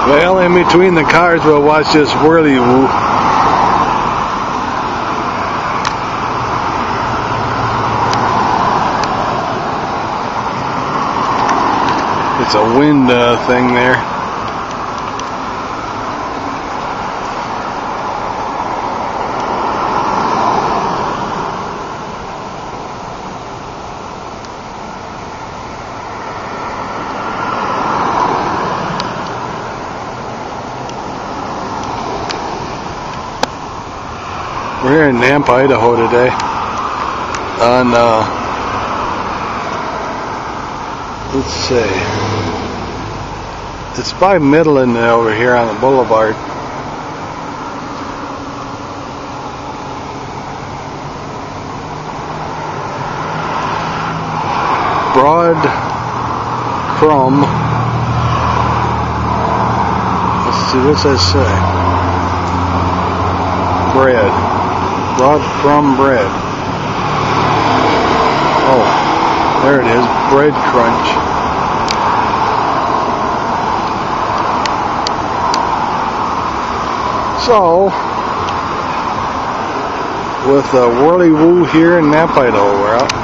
Well, in between the cars, we'll watch this whirly-woo. It's a wind thing there. We're here in Nampa, Idaho today on, let's see, it's by Midland over here on the boulevard. Broad Crumb, let's see, what's that say? Bread. Broad Crumb bread. Oh, there it is. Bread crunch. So, with a whirly-woo here in Nampa, Idaho, we're out.